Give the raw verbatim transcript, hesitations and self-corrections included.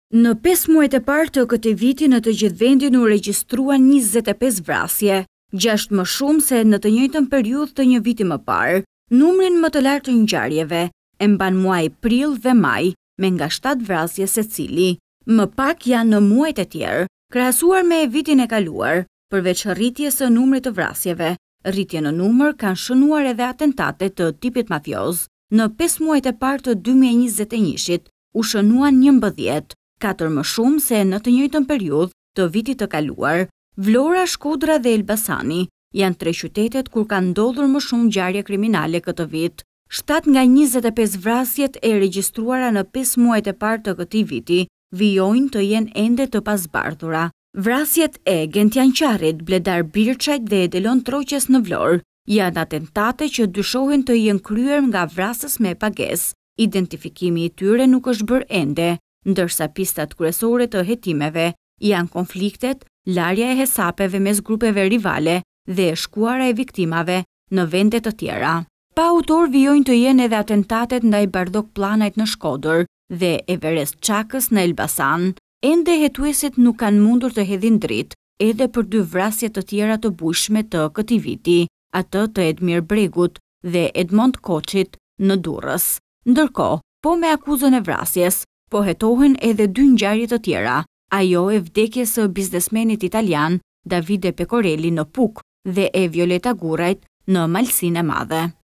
Në pesë muajt e parë të këtij viti në të gjithë vendin u regjistruan njëzet e pesë vrasje, gjashtë më shumë se në të njëjtën periudhë të një viti më parë. Numrin më të lartë të ngjarjeve e mban muaji prill dhe maj, me nga shtatë vrasje secili. Më pak janë në muajt e tjerë, krahasuar me vitin e kaluar. Përveç rritjes së numrit të vrasjeve, rritje në numër kanë shënuar edhe atentate të tipit mafioz. Në pesë muajt e parë të dy mijë e njëzet e njëit u shënuan njëmbëdhjetë, katër më shumë se në të njëjtën periudhë të vitit të kaluar. Vlora, Shkodra dhe Elbasani janë tre qytetet kur kanë ndodhur më shumë ngjarje kriminale këtë vit. shtatë nga njëzet e pesë vrasjet e regjistruara në pesë muajt e parë të këtij viti vijojnë të jenë ende të pazbardhura. Vrasjet e Gentianqarrit, Bledar Birçajt dhe Delon Troqes në Vlorë janë atentate që dyshohen të jenë kryer nga vrasës me pagesë. Identifikimi i tyre nuk është bërë ende, ndërsa pistat kryesore të hetimeve janë konfliktet, larja e hesapeve mes grupeve rivale dhe e shkuara e viktimave në vende të tjera. Pa autor vijojnë të jenë edhe atentatet ndaj Bardok Planajt në Shkodër dhe Everest Çakës në Elbasan. Ende hetuesit nuk kanë mundur të hedhin dritë edhe për dy vrasje të tjera të bujshme të këtij viti, atë të Edmir Bregut dhe Edmond Koçit në Durrës. Ndërkohë, po me akuzën e vrasjes, po hetohen edhe dy ngjarje të tjera, ajo e vdekjes së biznesmenit italian Davide Pecorelli në Puk dhe e Violeta Gurajt në Malsinë e Madhe.